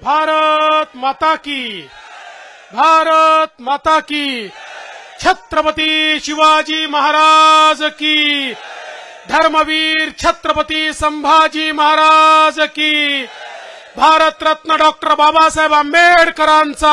भारत माता की, भारत माता की, छत्रपती शिवाजी महाराज की, धर्मवीर छत्रपती संभाजी महाराज की, भारत रत्न डॉक्टर बाबासाहेब आंबेडकरांचा,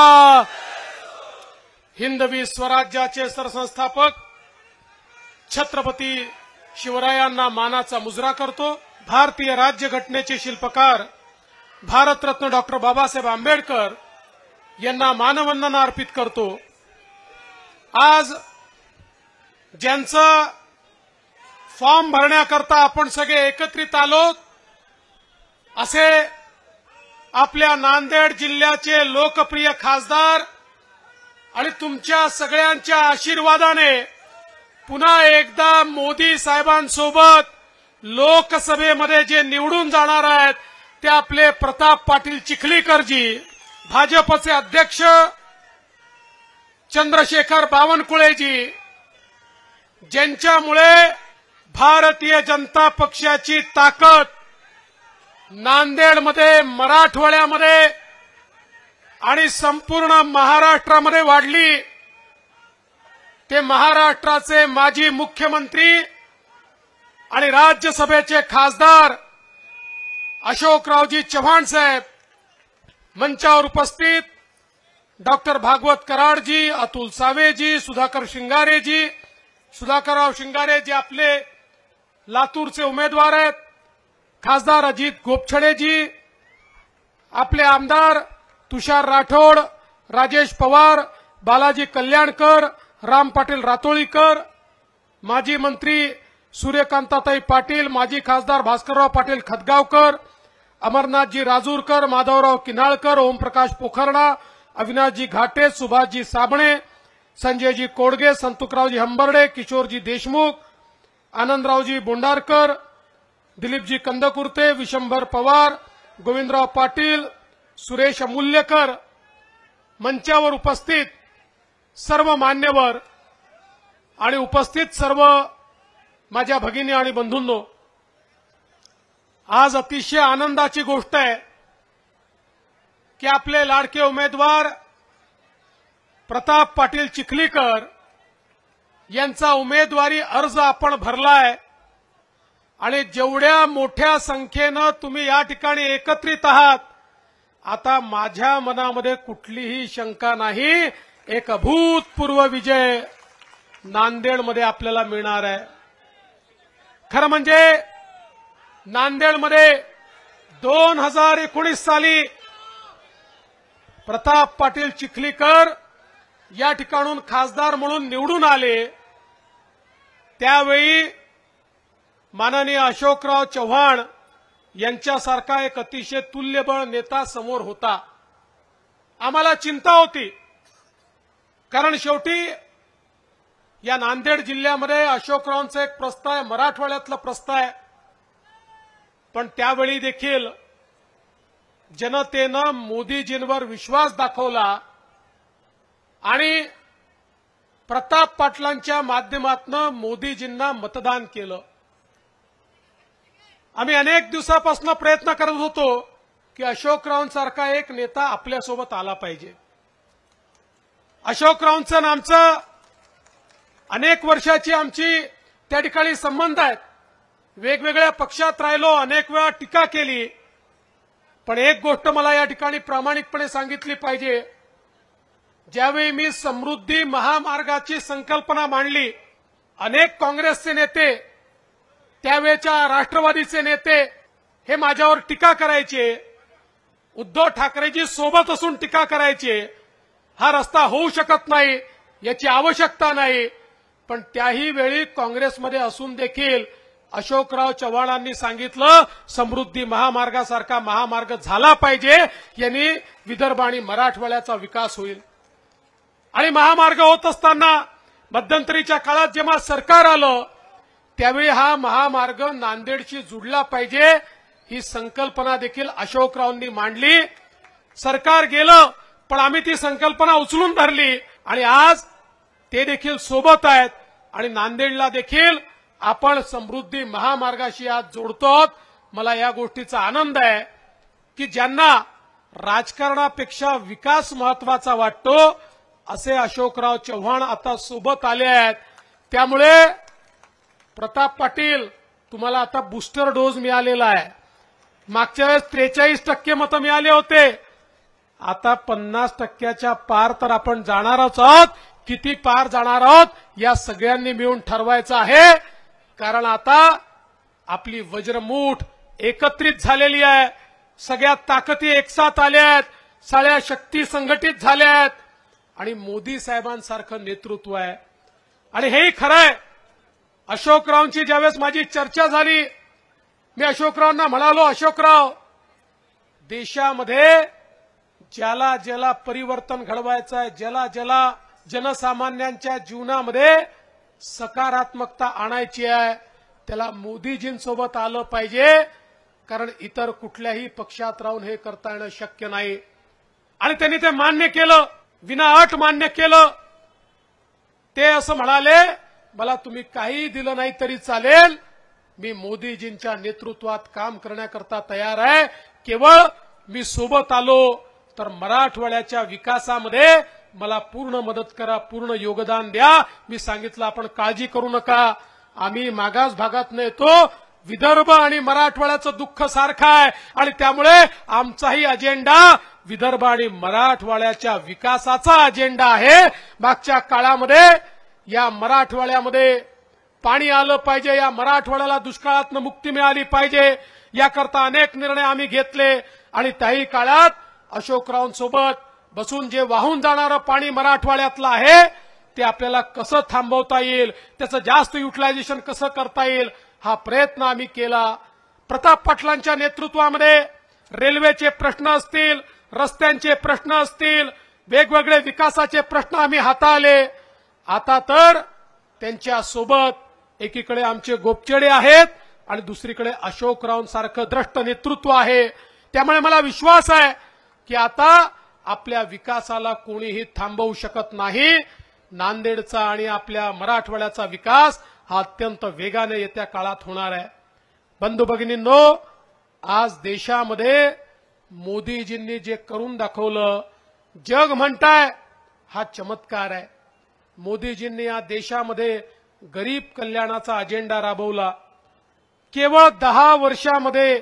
हिंदवी स्वराज्याचे सरसंस्थापक छत्रपती शिवरायांना मानाचा मुजरा करतो। भारतीय राज्यघटनेचे शिल्पकार भारतरत्न डॉक्टर बाबासाहेब आंबेडकर यांना मानवंदना अर्पित करतो। आज ज्यांचं फॉर्म भरण्याकरता आपण सगळे एकत्रित आलोत, असे आपल्या नांदेड जिल्ह्याचे लोकप्रिय खासदार आणि तुमच्या सगळ्यांच्या आशीर्वादाने पुन्हा एकदा मोदी साहेबांसोबत लोकसभेमध्ये जे निवडून जाणार आहेत ते आपले प्रताप पाटील चिखलीकरजी, भाजपचे अध्यक्ष चंद्रशेखर बावनकुळेजी, ज्यांच्यामुळे भारतीय जनता पक्षाची ताकद नांदेडमध्ये, मराठवाड्यामध्ये आणि संपूर्ण महाराष्ट्रामध्ये वाढली। ते महाराष्ट्राचे माजी मुख्यमंत्री आणि राज्यसभेचे खासदार अशोकरावजी चव्हाण साहेब, मंचावर उपस्थित डॉक्टर भागवत कराडजी, अतुल सावेजी, सुधाकरराव शिंगारे जे आपले लातूरचे उमेदवार आहेत, खासदार अजित गोपछडेजी, आपले आमदार तुषार राठोड, राजेश पवार, बालाजी कल्याणकर, राम पाटील रातोळीकर, माजी मंत्री सूर्यकांताताई पाटील, माजी खासदार भास्करराव पाटील खतगावकर, अमरनाथजी राजूरकर, माधवराव किन्हाळकर, ओमप्रकाश पोखरणा, अविनाशजी घाटे, सुभाषजी साबणे, संजयजी कोडगे, संतुकरावजी हंबर्डे, किशोरजी देशमुख, आनंदरावजी बोंडारकर, दिलीपजी कंदकुर्ते, विशंभर पवार, गोविंदराव पाटील, सुरेश अमूल्यकर, मंचावर उपस्थित सर्व मान्यवर आणि उपस्थित सर्व माझ्या भगिनी आणि बंधूंनो, आज अतिशय आनंदाची गोष्ट आहे की आपले लाडके उमेदवार प्रताप पाटील चिखलीकर यांचा उमेदवारी अर्ज आपण भरलाय आणि जेवढ्या मोठ्या संख्येनं तुम्ही या ठिकाणी एकत्रित आहात, आता माझ्या मनामध्ये कुठलीही शंका नाही, एक अभूतपूर्व विजय नांदेडमध्ये आपल्याला मिळणार आहे। खरं म्हणजे नांदेडमध्ये 2019 साली प्रताप पाटील चिखलीकर या ठिकाणून खासदार म्हणून निवडून आले, त्यावेळी माननीय अशोकराव चव्हाण यांच्यासारखा एक अतिशय तुल्यबळ नेता समोर होता। आम्हाला चिंता होती, कारण शेवटी या नांदेड जिल्ह्यामध्ये अशोकरावांचा एक प्रस्ताव आहे, मराठवाड्यातला प्रस्ताव आहे, पण त्यावेळी देखील जनतेनं मोदीजींवर विश्वास दाखवला आणि प्रताप पाटलांच्या माध्यमातून मोदीजींना मतदान केलं। आम्ही अनेक दिवसापासून प्रयत्न करत होतो की अशोकरावांसारखा एक नेता आपल्यासोबत आला पाहिजे। अशोकरावांचं आणि आमचं अनेक वर्षाची आमची त्या ठिकाणी संबंध आहेत, वेगवेगळ्या पक्षात राहिलो, अनेक वेळा टीका केली, पण एक गोष्ट मला या ठिकाणी प्रामाणिकपणे सांगितली पाहिजे, ज्यावेळी मी समृद्धी महामार्गाची संकल्पना मांडली, अनेक काँग्रेसचे नेते, त्यावेळच्या राष्ट्रवादीचे नेते हे माझ्यावर टीका करायचे, उद्धव ठाकरेजी सोबत असून टीका करायचे, हा रस्ता होऊ शकत नाही, याची आवश्यकता नाही, पण त्याही वेळी काँग्रेसमध्ये असून देखील अशोकराव चव्हाणांनी सांगितलं समृद्धी महामार्गासारखा महामार्ग झाला पाहिजे, यांनी विदर्भ आणि मराठवाड्याचा विकास होईल। आणि महामार्ग होत असताना मध्यंतरीच्या काळात जेव्हा सरकार आलं त्यावेळी हा महामार्ग नांदेडशी जुडला पाहिजे, ही संकल्पना देखील अशोकरावांनी मांडली। सरकार गेलं पण आम्ही ती संकल्पना उचलून धरली आणि आज ते देखील सोबत आहेत आणि नांदेडला देखील आपण समृद्धी महामार्गाशी आज जोडतो। मला या गोष्टीचा आनंद आहे की ज्यांना राजकारणापेक्षा विकास महत्वाचा वाटतो असे अशोकराव चव्हाण आता सोबत आले आहेत। त्यामुळे प्रताप पाटील तुम्हाला आता बूस्टर डोज मिळालेला आहे। मागच्या वेळेस 43% मतं मिळाले होते, आता 50%च्या पार तर आपण जाणारच आहोत। किती पार जाणार आहोत या सगळ्यांनी मिळून ठरवायचं आहे, कारण आता आपली वज्रमूठ एकत्रित झालेली आहे, सगळ्या ताकदी एकसाथ आल्या आहेत, सगळ्या शक्ती संघटित झाल्या आहेत आणि मोदी साहेबांसारखं नेतृत्व आहे। आणि हेही खरं आहे, अशोकरावांची ज्यावेळेस माझी चर्चा झाली, मी अशोकरावांना म्हणालो, अशोकराव, देशामध्ये ज्याला ज्याला परिवर्तन घडवायचं आहे, ज्याला ज्याला जनसामान्यांच्या जीवनामध्ये सकारात्मकता आणायची आहे, त्याला मोदीजींसोबत आलं पाहिजे, कारण इतर कुठल्याही पक्षात राहून हे करता येणं शक्य नाही। आणि त्यांनी ते मान्य केलं, विनाअट मान्य केलं। ते असं म्हणाले, मला तुम्ही काही दिलं नाही तरी चालेल, मी मोदीजींच्या नेतृत्वात काम करण्याकरता तयार आहे, केवळ मी सोबत आलो तर मराठवाड्याच्या विकासामध्ये मला पूर्ण मदत करा, पूर्ण योगदान द्या। मी सांगितलं, आपण काळजी करू नका, आम्ही मागास भागातून येतो, विदर्भ आणि मराठवाड्याचं दुःख सारखं आहे आणि त्यामुळे आमचाही अजेंडा विदर्भ आणि मराठवाड्याच्या विकासाचा अजेंडा आहे। मागच्या काळामध्ये या मराठवाड्यामध्ये पाणी आलं पाहिजे, या मराठवाड्याला दुष्काळातून मुक्ती मिळाली पाहिजे, याकरता अनेक निर्णय आम्ही घेतले आणि त्याही काळात अशोकरावांसोबत बसून जे वाहून जाणारं पाणी मराठवाड्यातलं आहे ते आपल्याला कसं थांबवता येईल, त्याचं जास्त युटिलायझेशन कसं करता येईल, हा प्रयत्न आम्ही केला। प्रताप पाटलांच्या नेतृत्वामध्ये रेल्वेचे प्रश्न असतील, रस्त्यांचे प्रश्न असतील, वेगवेगळे विकासाचे प्रश्न आम्ही हाताळले। आता तर त्यांच्या सोबत एकीकडे आमचे गोपचडे आहेत आणि दुसरीकडे अशोकरावांसारखं द्रष्ट नेतृत्व आहे। त्यामुळे मला विश्वास आहे की आता आपल्या विकासाला कोणीही थांबवू शकत नाही। नांदेडचा आणि आपल्या मराठवाड्याचा विकास हा अत्यंत वेगाने येत्या काळात होणार आहे। बंधू भगिनींनो, आज देशामध्ये मोदीजींनी जे करून दाखवलं, जग म्हणताय हा चमत्कार आहे। मोदीजींनी या देशामध्ये गरीब कल्याणाचा अजेंडा राबवला। केवळ 10 वर्षामध्ये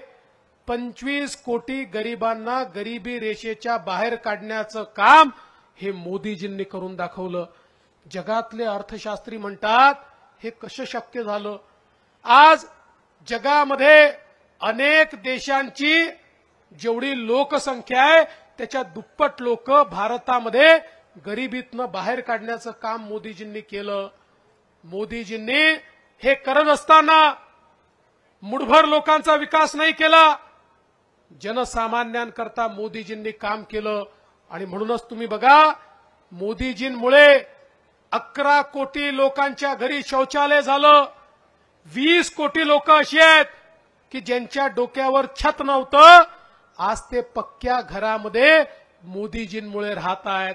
25 कोटी गरिबांना गरिबी रेषेच्या बाहेर काढण्याचं काम हे मोदीजींनी करून दाखवलं। जगातले अर्थशास्त्री म्हणतात, हे कसं शक्य झालं? आज जगामध्ये अनेक देशांची जेवढी लोकसंख्या आहे त्याच्या दुप्पट लोक भारतामध्ये गरिबीतनं बाहेर काढण्याचं काम मोदीजींनी केलं। मोदीजींनी हे करत असताना मुठभर लोकांचा विकास नाही केला, जनसामान्यांकरता मोदीजींनी काम केलं। आणि म्हणूनच तुम्ही बघा, मोदीजींमुळे 11 कोटी लोकांच्या घरी शौचालय झालं। 20 कोटी लोक अशी आहेत की ज्यांच्या डोक्यावर छत नव्हतं, आज ते पक्क्या घरामध्ये मोदीजींमुळे राहत आहेत।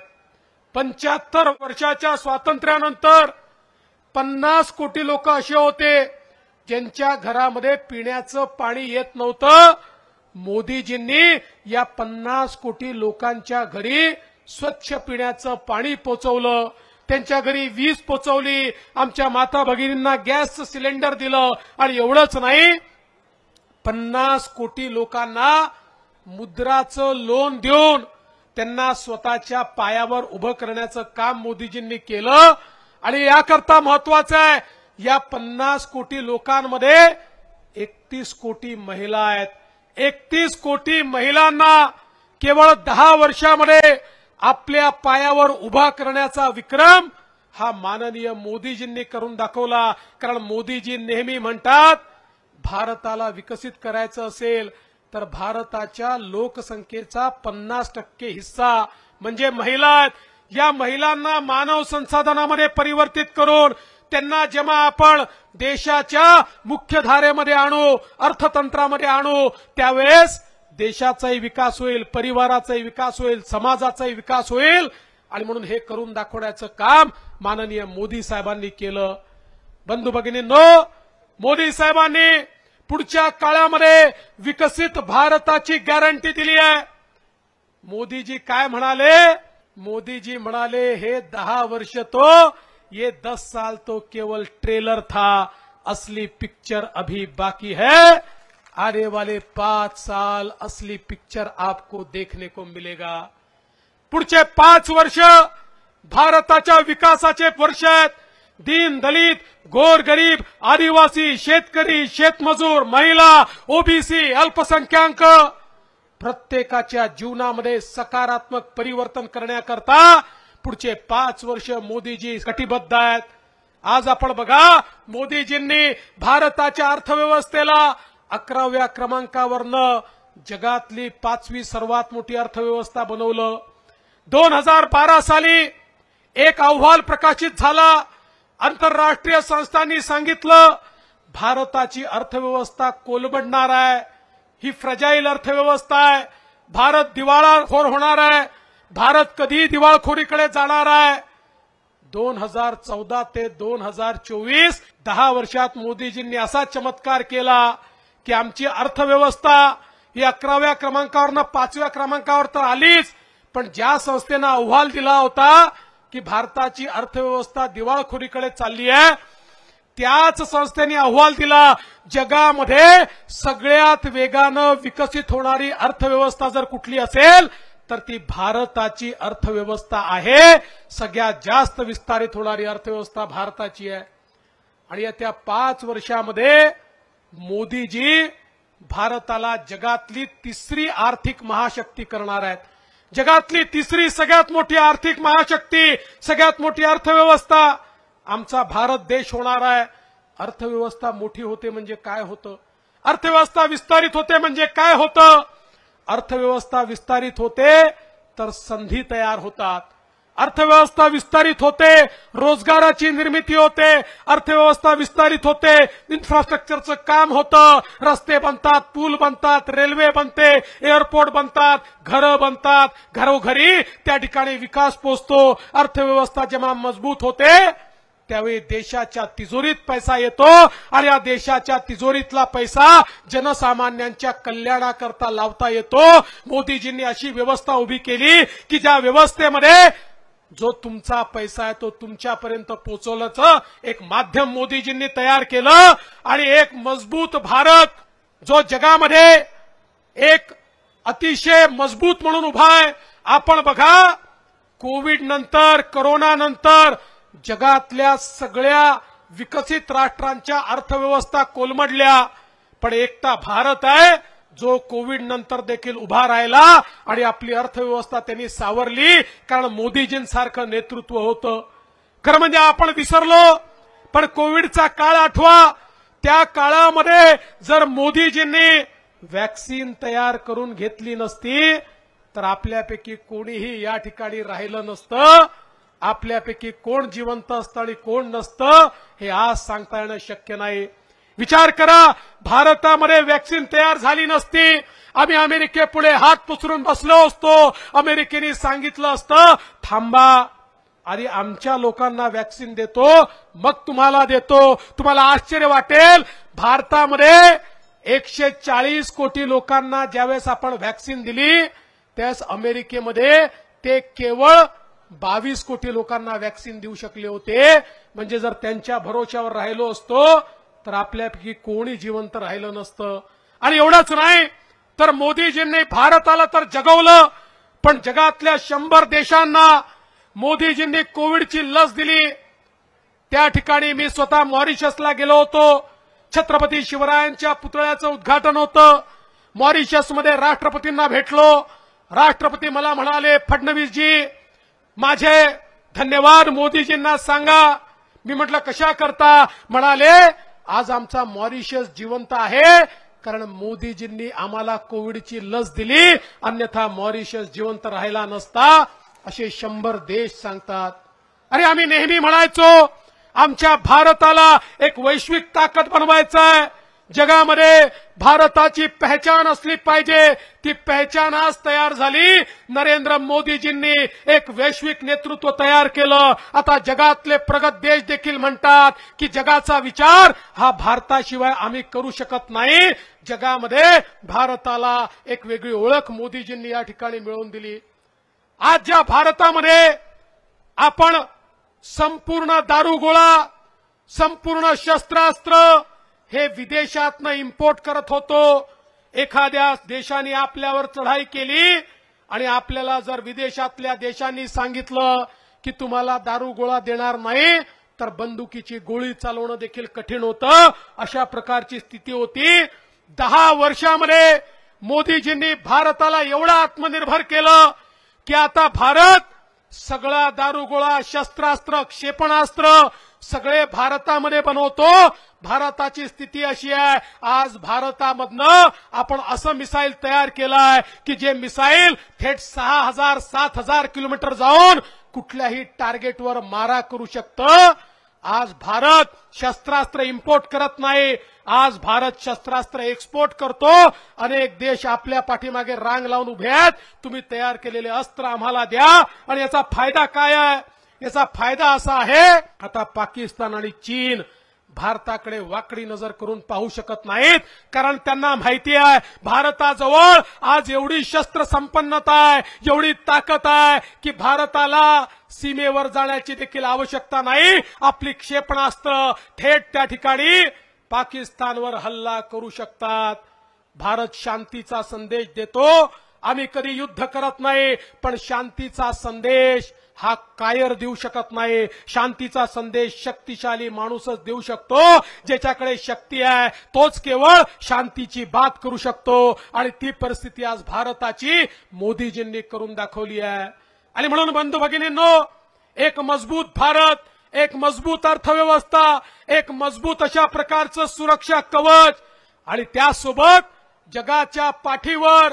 75 वर्षाच्या स्वातंत्र्यानंतर 50 कोटी लोक असे होते ज्यांच्या घरामध्ये पिण्याचं पाणी येत नव्हतं। मोदीजींनी या 50 कोटी लोकांच्या घरी स्वच्छ पिण्याचं पाणी पोहोचवलं, त्यांच्या घरी वीज पोहोचवली, आमच्या माता भगिनींना गॅसचं सिलेंडर दिलं। आणि एवढंच नाही, 50 कोटी लोकांना मुद्राचं लोन देऊन त्यांना स्वतःच्या पायावर उभं करण्याचं काम मोदीजींनी केलं। आणि याकरता महत्वाचं आहे, या 50 कोटी लोकांमध्ये 31 कोटी महिला आहेत। 31 कोटी महिलांना केवळ 10 वर्षामध्ये आपल्या पायावर उभा करण्याचा विक्रम हा माननीय मोदीजींनी करून दाखवला। कारण मोदीजी नेहमी म्हणतात, भारताला विकसित करायचं असेल तर भारताच्या लोकसंख्येचा 50% हिस्सा म्हणजे महिला आहेत। या महिलांना मानव संसाधनामध्ये परिवर्तित करून त्यांना जेव्हा आपण देशाच्या मुख्य धारेमध्ये आणू, अर्थतंत्रामध्ये आणू, त्यावेळेस देशाचाही विकास होईल, परिवाराचाही विकास होईल, समाजाचाही विकास होईल। आणि म्हणून हे करून दाखवण्याचं काम माननीय मोदी साहेबांनी केलं। बंधू भगिनींनो, मोदी मोदीजी काय म्हणाले? मोदीजी म्हणाले हे 10 वर्ष तो, ये 10 साल तो केवल ट्रेलर था, असली पिक्चर अभी बाकी है, आने वाले 5 साल असली पिक्चर आपको देखने को मिलेगा। पुढचे 5 वर्ष भारताच्या विकासाचे वर्ष आहेत। दीन दलित, गोरगरीब, आदिवासी, शेतकरी, शेतमजूर, महिला, ओबीसी, अल्पसंख्याक प्रत्येकाच्या जीवनामध्ये सकारात्मक परिवर्तन करण्याकरता पुढचे 5 वर्ष मोदीजी कटिबद्ध आहेत। आज आपण बघा, मोदीजींनी भारताच्या अर्थव्यवस्थेला 11व्या क्रमांकावरनं जगातली 5वी सर्वात मोठी अर्थव्यवस्था बनवलं। 2012 साली एक अहवाल प्रकाशित झाला। आंतरराष्ट्रीय संस्थांनी सांगितलं भारताची अर्थव्यवस्था कोलमडणार आहे, ही फ्रजाईल अर्थव्यवस्था आहे, भारत दिवाळखोर होणार आहे, भारत कधी दिवाळखोरीकडे जाणार आहे। 2014 ते 2024 10 वर्षात मोदीजींनी असा चमत्कार केला की आमची अर्थव्यवस्था ही 11व्या क्रमांकावरनं 5व्या क्रमांकावर तर आलीच, पण ज्या संस्थेनं अहवाल दिला होता की भारताची अर्थव्यवस्था दिवाळखोरीकडे चालली आहे, त्याच संस्थेने अहवाल दिला जगामध्ये सगळ्यात वेगानं विकसित होणारी अर्थव्यवस्था जर कुठली असेल तर ती भारताची अर्थव्यवस्था आहे। सगळ्यात जास्त विस्तारित होणारी अर्थव्यवस्था भारताची आहे। आणि येत्या 5 वर्षामध्ये मोदीजी भारताला जगातली 3री आर्थिक महाशक्ती करणार आहेत। जगातली 3री सगळ्यात मोठी आर्थिक महाशक्ती, सगळ्यात मोठी अर्थव्यवस्था आमचा भारत देश होणार आहे। अर्थव्यवस्था मोठी होते म्हणजे काय होतं? अर्थव्यवस्था विस्तारित होते म्हणजे काय होतं? अर्थव्यवस्था विस्तारित होते तर संधी तयार होतात, अर्थव्यवस्था विस्तारित होते रोजगाराची निर्मिती होते, अर्थव्यवस्था विस्तारित होते इन्फ्रास्ट्रक्चरचं काम होतं, रस्ते बनतात, पूल बनतात, रेल्वे बनते, एअरपोर्ट बनतात, घरं बनतात, घरोघरी त्या ठिकाणी विकास पोहोचतो। अर्थव्यवस्था जेव्हा मजबूत होते त्यावेळी देशाच्या तिजोरीत पैसा येतो आणि या देशाच्या तिजोरीतला पैसा जनसामान्यांच्या कल्याणाकरता लावता येतो। मोदीजींनी अशी व्यवस्था उभी केली की ज्या व्यवस्थेमध्ये जो तुमचा पैसा आहे तो तुमच्यापर्यंत पोहोचवण्याचं एक माध्यम मोदीजींनी तयार केलं आणि एक मजबूत भारत जो जगामध्ये एक अतिशय मजबूत म्हणून उभा आहे। आपण बघा, कोविड नंतर, कोरोना नंतर जगातल्या सगळ्या विकसित राष्ट्रांच्या अर्थव्यवस्था कोलमडल्या, पण एकटा भारत आहे जो कोविड नंतर देखील उभा राहिला आणि आपली अर्थव्यवस्था त्यांनी सावरली, कारण मोदीजींसारखं नेतृत्व होतं। खरं म्हणजे आपण विसरलो, पण कोविडचा काळ आठवा, त्या काळामध्ये जर मोदीजींनी वॅक्सिन तयार करून घेतली नसती तर आपल्यापैकी कोणीही या ठिकाणी राहिलं नसतं, आपल्यापैकी कोण जिवंत असतं आणि कोण नसतं हे आज सांगता येणं शक्य नाही। विचार करा, भारतामध्ये वॅक्सिन तयार झाली नसती, आम्ही अमेरिकेपुढे हात पसरून बसलो असतो, अमेरिकेने सांगितलं असतं थांबा, आधी आमच्या लोकांना वॅक्सिन देतो मग तुम्हाला देतो। तुम्हाला आश्चर्य वाटेल, भारतामध्ये 140 कोटी लोकांना ज्यावेळेस आपण वॅक्सिन दिली त्यावेळेस अमेरिकेमध्ये ते केवळ 22 कोटी लोकांना वॅक्सिन देऊ शकले होते। म्हणजे जर त्यांच्या भरोश्यावर राहिलो असतो तर आपल्यापैकी कोणी जिवंत राहिलं नसतं। आणि एवढंच नाही तर मोदीजींनी भारताला तर जगवलं, पण जगातल्या 100 देशांना मोदीजींनी कोविडची लस दिली। त्या ठिकाणी मी स्वतः मॉरिशसला गेलो होतो, छत्रपती शिवरायांच्या पुतळ्याचं उद्घाटन होतं, मॉरिशसमध्ये राष्ट्रपतींना भेटलो। राष्ट्रपती मला म्हणाले, फडणवीसजी माझे धन्यवाद मोदीजींना सांगा। मी म्हटलं कशा करता? म्हणाले आज आमचा मॉरिशस जिवंत आहे कारण मोदीजींनी आम्हाला कोविडची लस दिली, अन्यथा मॉरिशस जिवंत राहिला नसता, असे 100 देश सांगतात। अरे आम्ही नेहमी म्हणायचो आमच्या भारताला एक वैश्विक ताकद बनवायचं आहे, जगामध्ये भारताची पहचान असली पाहिजे, ती पहचान आज तयार झाली। नरेंद्र मोदीजींनी एक वैश्विक नेतृत्व तयार केलं। आता जगातले प्रगत देश देखील म्हणतात की जगाचा विचार हा भारताशिवाय आम्ही करू शकत नाही। जगामध्ये भारताला एक वेगळी ओळख मोदीजींनी या ठिकाणी मिळवून दिली। आज ज्या भारतामध्ये आपण संपूर्ण दारूगोळा, संपूर्ण शस्त्रास्त्र हे विदेशातनं इम्पोर्ट करत होतो। एखाद्या देशाने आपल्यावर चढाई केली आणि आपल्याला जर विदेशातल्या देशांनी सांगितलं की तुम्हाला दारूगोळा देणार नाही तर बंदुकीची गोळी चालवणं देखील कठीण होतं। अशा प्रकारची स्थिती होती। 10 वर्षामध्ये मोदीजींनी भारताला एवढं आत्मनिर्भर केलं की आता भारत सगळा दारूगोळा, शस्त्रास्त्र, क्षेपणास्त्र सगळे भारतामध्ये बनवतो। भारताची स्थिती अशी आहे, आज भारतामधनं आपण असं मिसाईल तयार केलंय की जे मिसाईल थेट 6000-7000 किलोमीटर जाऊन कुठल्याही टार्गेटवर मारा करू शकतं। आज भारत शस्त्रास्त्र इम्पोर्ट करत नाही, आज भारत शस्त्रास्त्र एक्सपोर्ट करतो। अनेक देश आपल्या पाठीमागे रांग लावून उभे आहेत, तुम्ही तयार केलेले अस्त्र आम्हाला द्या। आणि याचा फायदा काय आहे? याचा फायदा असा आहे, आता पाकिस्तान आणि चीन भारताकडे वाकडी नजर करून पाहू शकत नाहीत, कारण त्यांना माहिती आहे भारताजवळ आज एवढी शस्त्र संपन्नता आहे, एवढी ताकद आहे की भारताला सीमेवर जाण्याची देखील आवश्यकता नाही। आपली क्षेपणास्त्र थेट त्या ठिकाणी पाकिस्तानवर हल्ला करू शकतात। भारत शांतीचा संदेश देतो। आम्ही कधी युद्ध करत नाही, पण शांतीचा संदेश हा कायर देऊ शकत नाही। शांतीचा संदेश शक्तिशाली माणूसच देऊ शकतो। ज्याच्याकडे शक्ती आहे तोच केवळ शांतीची बात करू शकतो। आणि ती परिस्थिती आज भारताची मोदीजींनी करून दाखवली आहे। आणि म्हणून बंधू भगिनींनो, एक मजबूत भारत, एक मजबूत अर्थव्यवस्था, एक मजबूत अशा प्रकारचं सुरक्षा कवच आणि त्यासोबत जगाच्या पाठीवर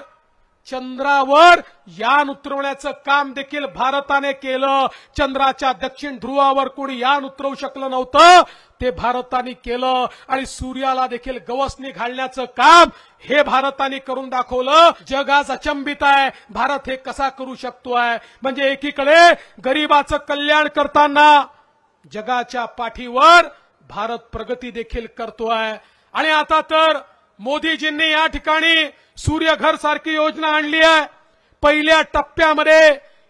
चंद्रावर यान उतरवण्याचं काम देखील भारताने केलं। चंद्राच्या दक्षिण ध्रुवावर कोणी यान उतरवू शकलं नव्हतं, ते भारताने केलं। आणि सूर्याला देखील गवसणी घालण्याचं काम हे भारताने करून दाखवलं। जग आज अचंबित आहे, भारत हे कसा करू शकतोय। म्हणजे एकीकडे गरिबाचं कल्याण करताना जगाच्या पाठीवर भारत प्रगती देखील करतोय। आणि आता तर मोदीजींनी या ठिकाणी सूर्यघर सारखी योजना आणली आहे। पहिल्या टप्प्यामध्ये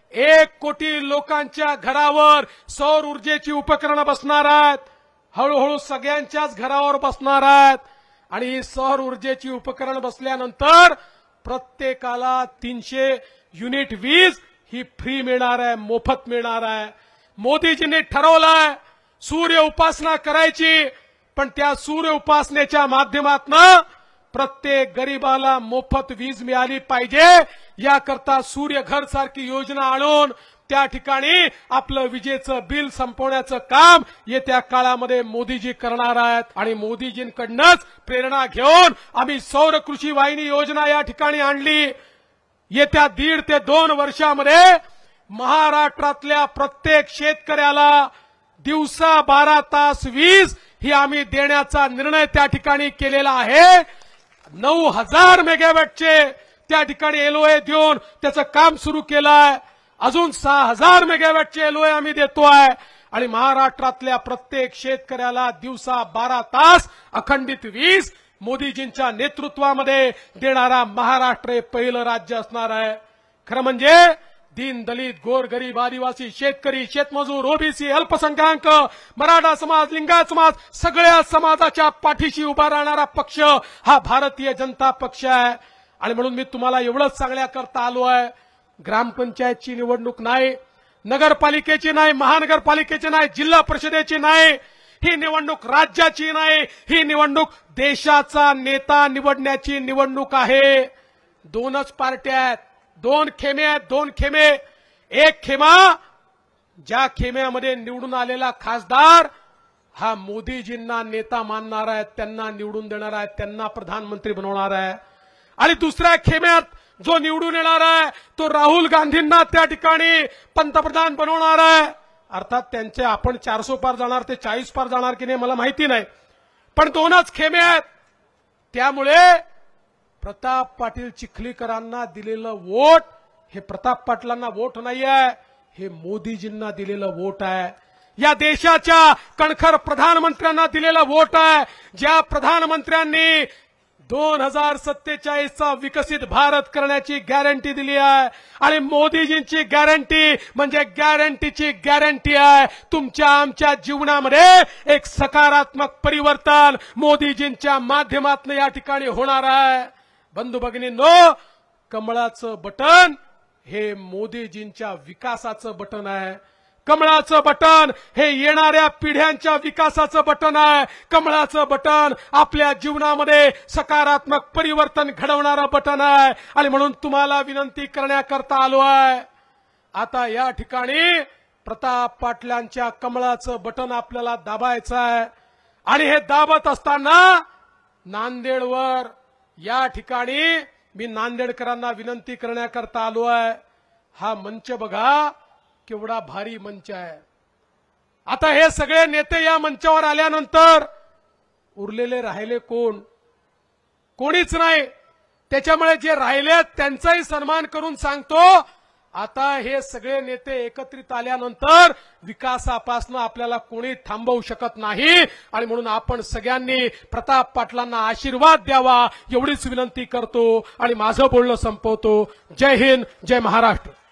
1 कोटी लोकांच्या घरावर सौर ऊर्जेची उपकरणं बसणार आहेत। हळूहळू सगळ्यांच्याच घरावर बसणार आहेत। आणि ही सौर ऊर्जेची उपकरणं बसल्यानंतर प्रत्येकाला 300 युनिट वीज ही फ्री मिळणार आहे, मोफत मिळणार आहे। मोदीजींनी ठरवलंय सूर्य उपासना करायची, पण त्या सूर्य उपासनेच्या माध्यमातून प्रत्येक गरीबाला मोफत वीज मिळाली पाहिजे। याकरता सूर्यघर सारखी योजना आणून त्या ठिकाणी आपलं विजेचं बिल संपवण्याचं काम येत्या काळामध्ये मोदीजी करणार आहेत। आणि मोदीजींकडूनच प्रेरणा घेऊन आम्ही सौर कृषी वाहिनी योजना या ठिकाणी आणली। येत्या 1.5 ते 2 वर्षामध्ये महाराष्ट्रातल्या प्रत्येक शेतकऱ्याला दिवसा 12 तास वीज ही आम्ही देण्याचा निर्णय त्या ठिकाणी केलेला आहे। 9000 मेगावॅटचे त्या ठिकाणी एलओए देऊन त्याचं काम सुरू केलंय। अजून 6000 मेगावॅटचे एलओए आम्ही देतोय। आणि महाराष्ट्रातल्या प्रत्येक शेतकऱ्याला दिवसा 12 तास अखंडित वीज मोदीजींच्या नेतृत्वामध्ये देणारा महाराष्ट्र हे पहिलं राज्य असणार आहे। खरं म्हणजे दीन दलित गोरगरीब आदिवासी शेतकरी शेतमजूर ओबीसी अल्पसंख्याक मराठा समाज लिंगायत समाज सगळ्या समाजाच्या पाठीशी उभा राहणारा पक्ष हा भारतीय जनता पक्ष आहे। आणि म्हणून मी तुम्हाला एवढंच सांगण्याकरता आलो आहे, ग्रामपंचायतची निवडणूक नाही, नगरपालिकेची नाही, महानगरपालिकेची नाही, जिल्हा परिषदेची नाही, ही निवडणूक राज्याची नाही, ही निवडणूक देशाचा नेता निवडण्याची निवडणूक आहे। 2च पार्ट्या आहेत, 2 खेमे आहेत, 2 खेमे। एक खेमा ज्या खेम्यामध्ये निवडून आलेला खासदार हा मोदीजींना नेता मानणार आहे, त्यांना निवडून देणार आहे, त्यांना प्रधानमंत्री बनवणार आहे। आणि दुसऱ्या खेम्यात जो निवडून येणार आहे तो राहुल गांधींना त्या ठिकाणी पंतप्रधान बनवणार आहे। अर्थात त्यांचे आपण 400 पार जाणार, ते 40 पार जाणार की नाही मला माहिती नाही, पण 2च खेमे आहेत। त्यामुळे प्रताप पाटील चिखलीकरांना दिलेलं वोट हे प्रताप पाटलांना वोट नाही आहे, हे मोदीजींना दिलेलं वोट आहे. या देशाच्या कणखर प्रधानमंत्र्यांना दिलेलं वोट आहे, ज्या प्रधानमंत्र्यांनी 2047चा विकसित भारत करण्याची गॅरंटी दिली आहे. आणि मोदीजींची गॅरंटी म्हणजे गॅरंटीची गॅरंटी आहे. तुमच्या आमच्या जीवनामध्ये एक सकारात्मक परिवर्तन मोदीजींच्या माध्यमातून या ठिकाणी होणार आहे. बंधू भगिनींनो, कमळाचं बटन हे मोदीजींच्या विकासाचं बटन आहे. कमळाचं बटन हे येणाऱ्या पिढ्यांच्या विकासाचं बटन आहे. कमळाचं बटन आपल्या जीवनामध्ये सकारात्मक परिवर्तन घडवणारं बटन आहे. आणि म्हणून तुम्हाला विनंती करण्याकरता आलो आहे. आता या ठिकाणी प्रताप पाटलांच्या कमळाचं बटन आपल्याला दाबायचं आहे. आणि हे दाबत असताना नांदेडवर या ठिकाणी मी नांदेडकरांना विनंती करण्याकरता आलो आहे. हा मंच बघा केवढा भारी मंच आहे. आता हे सगळे नेते या मंचावर आल्यानंतर उरलेले राहिले कोण? कोणीच नाही. त्याच्यामुळे जे राहिले त्यांचाही सन्मान करून सांगतो, आता हे सगळे नेते एकत्रित आल्यानंतर विकासापासून आपल्याला कोणी थांबवू शकत नाही. आणि म्हणून आपण सगळ्यांनी प्रताप पाटलांना आशीर्वाद द्यावा एवढीच विनंती करतो आणि माझं बोलणं संपवतो. जय हिंद, जय महाराष्ट्र.